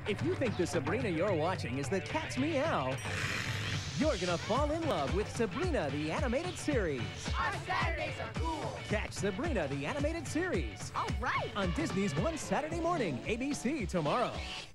If you think the Sabrina you're watching is the cat's meow, you're gonna fall in love with Sabrina the Animated Series. Our Saturdays are cool. Catch Sabrina the Animated Series All right. on Disney's One Saturday Morning, ABC tomorrow.